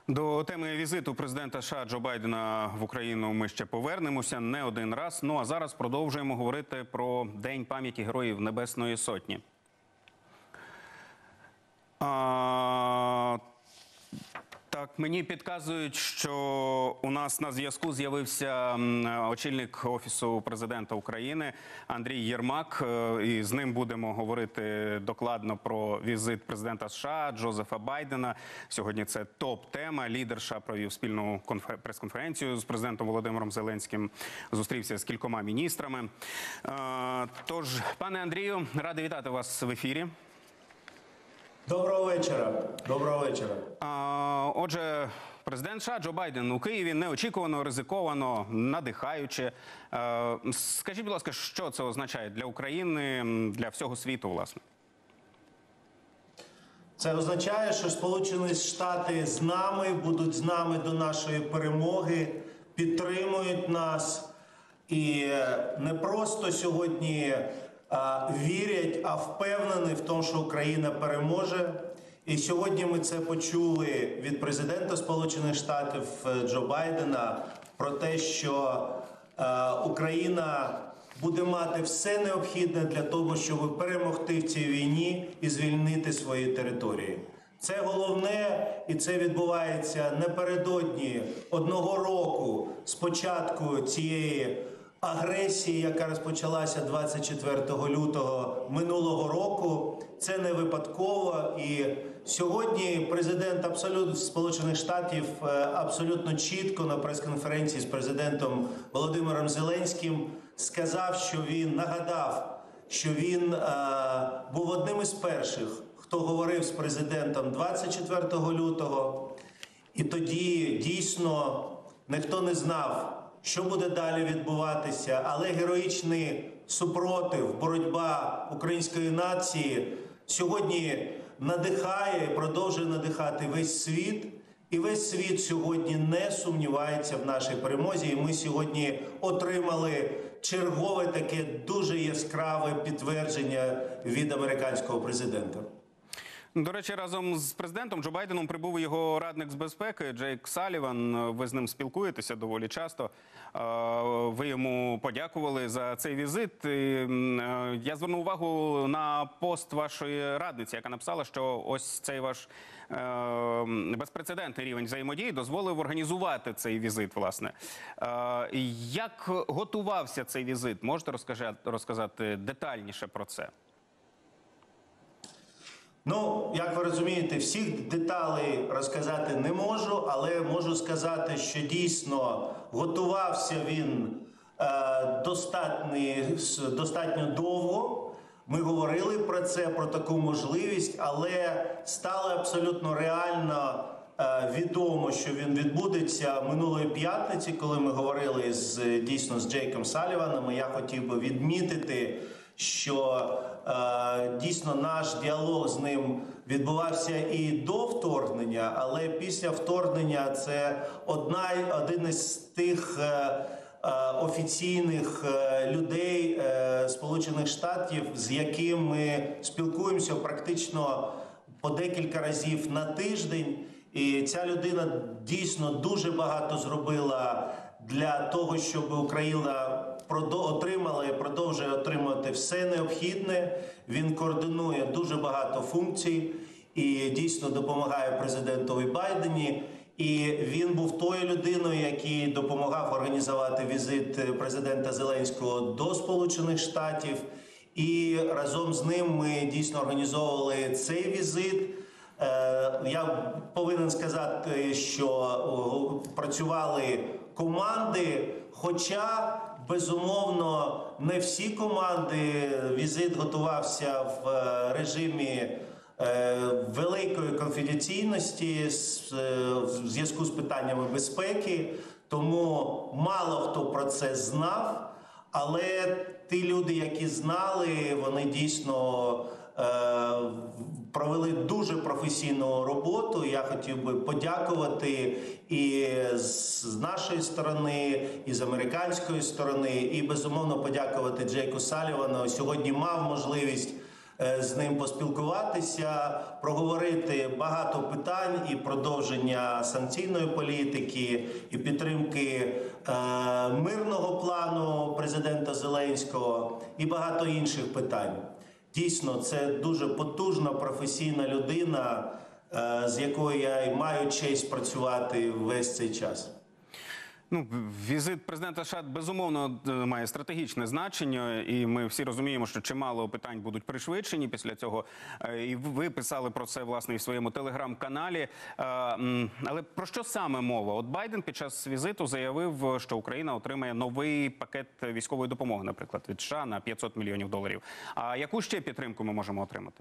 До теми візиту президента США Джо Байдена в Україну ми ще повернемося не один раз. Ну а зараз продовжуємо говорити про День пам'яті Героїв Небесної Сотні. Так, мені підказують, що у нас на зв'язку з'явився очільник Офісу президента України Андрій Єрмак. І з ним будемо говорити докладно про візит президента США Джозефа Байдена. Сьогодні це топ-тема. Лідер США провів спільну прес-конференцію з президентом Володимиром Зеленським. Зустрівся з кількома міністрами. Тож, пане Андрію, радий вітати вас в ефірі. Доброго вечора. Доброго вечора. Отже, президент США Джо Байден у Києві неочікувано, ризиковано, надихаюче. Скажіть, будь ласка, що це означає для України, для всього світу, власне? Це означає, що Сполучені Штати з нами, будуть з нами до нашої перемоги, підтримують нас і не просто сьогодні вірять, а впевнені в тому, що Україна переможе. І сьогодні ми це почули від президента Сполучених Штатів Джо Байдена про те, що Україна буде мати все необхідне для того, щоб перемогти в цій війні і звільнити свої території. Це головне, і це відбувається напередодні одного року з початку цієї агресії, яка розпочалася 24 лютого минулого року. Це не випадково. І сьогодні президент Сполучених Штатів абсолютно чітко на прес-конференції з президентом Володимиром Зеленським сказав, що він нагадав, що він був одним із перших, хто говорив з президентом 24 лютого. І тоді дійсно ніхто не знав, що буде далі відбуватися, але героїчний супротив, боротьба української нації сьогодні надихає і продовжує надихати весь світ. І весь світ сьогодні не сумнівається в нашій перемозі. І ми сьогодні отримали чергове таке дуже яскраве підтвердження від американського президента. До речі, разом з президентом Джо Байденом прибув його радник з безпеки Джейк Саліван. Ви з ним спілкуєтеся доволі часто. Ви йому подякували за цей візит. Я звернув увагу на пост вашої радниці, яка написала, що ось цей ваш безпрецедентний рівень взаємодії дозволив організувати цей візит, власне. Як готувався цей візит? Можете розказати детальніше про це? Ну, як ви розумієте, всіх деталей розказати не можу, але можу сказати, що дійсно готувався він достатньо довго. Ми говорили про це, про таку можливість, але стало абсолютно реально відомо, що він відбудеться минулої п'ятниці, коли ми говорили дійсно з Джейком Саліваном. Я хотів би відмітити, що дійсно наш діалог з ним відбувався і до вторгнення, але після вторгнення це один із тих офіційних людей Сполучених Штатів, з яким ми спілкуємося практично по декілька разів на тиждень. І ця людина дійсно дуже багато зробила для того, щоб Україна отримала і продовжує отримувати все необхідне. Він координує дуже багато функцій і дійсно допомагає президентові Байдені. І він був тою людиною, який допомагав організувати візит президента Зеленського до Сполучених Штатів. І разом з ним ми дійсно організовували цей візит. Я повинен сказати, що працювали команди, хоча, безумовно, не всі команди. Візит готувався в режимі великої конфіденційності в зв'язку з питаннями безпеки, тому мало хто про це знав, але ті люди, які знали, вони дійсно провели дуже професійну роботу. Я хотів би подякувати і з нашої сторони, і з американської сторони, і безумовно подякувати Джейку Салівану. Сьогодні мав можливість з ним поспілкуватися, проговорити багато питань і продовження санкційної політики, і підтримки мирного плану президента Зеленського, і багато інших питань. Дійсно, це дуже потужна, професійна людина, з якою я і маю честь працювати весь цей час. Ну, візит президента США, безумовно, має стратегічне значення, і ми всі розуміємо, що чимало питань будуть пришвидшені після цього. І ви писали про це, власне, і в своєму телеграм-каналі. Але про що саме мова? От Байден під час візиту заявив, що Україна отримає новий пакет військової допомоги, наприклад, від США на $500 мільйонів. А яку ще підтримку ми можемо отримати?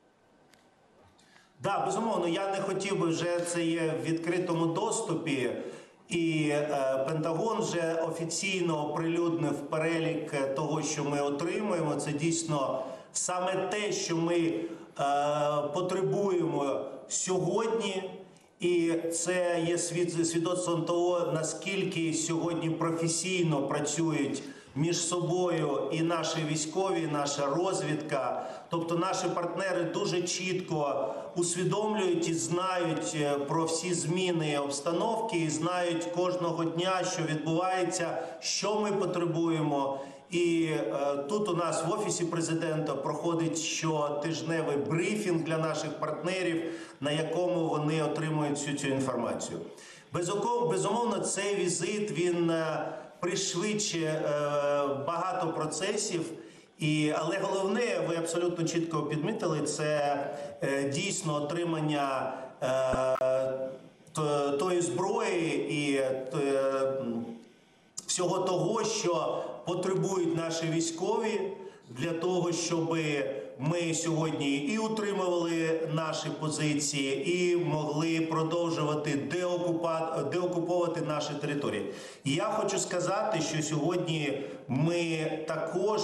Так, безумовно, я не хотів би, вже це є в відкритому доступі. І Пентагон вже офіційно оприлюднив перелік того, що ми отримуємо. Це дійсно саме те, що ми потребуємо сьогодні. І це є свідоцтвом того, наскільки сьогодні професійно працюють між собою і наші військові, і наша розвідка. Тобто наші партнери дуже чітко усвідомлюють і знають про всі зміни обстановки, і знають кожного дня, що відбувається, що ми потребуємо. І тут у нас в Офісі Президента проходить щотижневий брифінг для наших партнерів, на якому вони отримують всю цю інформацію. Безумовно, цей візит, він пришвидшує багато процесів. Але головне, ви абсолютно чітко підмітили, це дійсно отримання тої зброї і всього того, що потребують наші військові для того, щоб ми сьогодні і утримували наші позиції, і могли продовжувати деокуповувати наші території. І я хочу сказати, що сьогодні ми також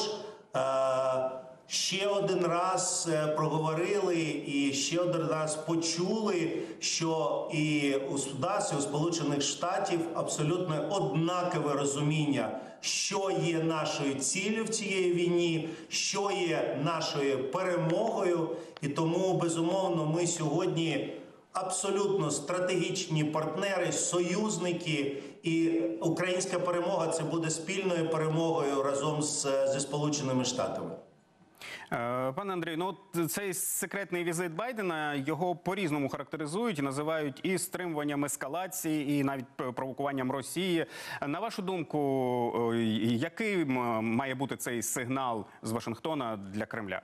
ще один раз проговорили і ще один раз почули, що і у Сполучених Штатів абсолютно однакове розуміння, що є нашою ціллю в цій війні, що є нашою перемогою. І тому, безумовно, ми сьогодні абсолютно стратегічні партнери, союзники, і українська перемога – це буде спільною перемогою разом зі Сполученими Штатами. Пане Андрію, ну от цей секретний візит Байдена, його по-різному характеризують і називають і стримуванням ескалації, і навіть провокуванням Росії. На вашу думку, який має бути цей сигнал з Вашингтона для Кремля?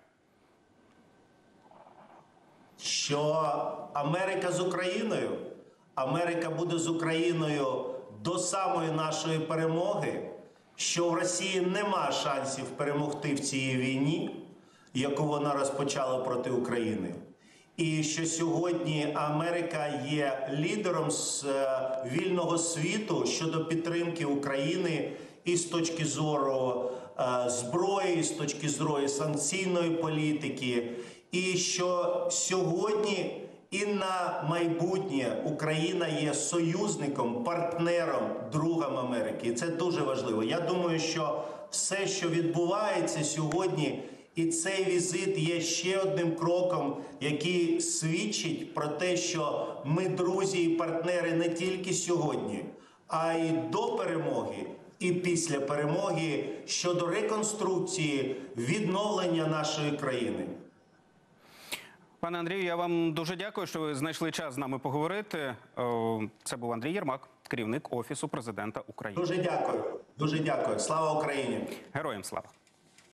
Що Америка з Україною, Америка буде з Україною до самої нашої перемоги, що в Росії нема шансів перемогти в цій війні, яку вона розпочала проти України. І що сьогодні Америка є лідером з вільного світу щодо підтримки України і з точки зору зброї, і з точки зору санкційної політики. І що сьогодні і на майбутнє Україна є союзником, партнером, другом Америки. І це дуже важливо. Я думаю, що все, що відбувається сьогодні, і цей візит є ще одним кроком, який свідчить про те, що ми друзі і партнери не тільки сьогодні, а й до перемоги, і після перемоги щодо реконструкції, відновлення нашої країни. Пане Андрію, я вам дуже дякую, що ви знайшли час з нами поговорити. Це був Андрій Єрмак, керівник Офісу Президента України. Дуже дякую. Дуже дякую. Слава Україні! Героям слава!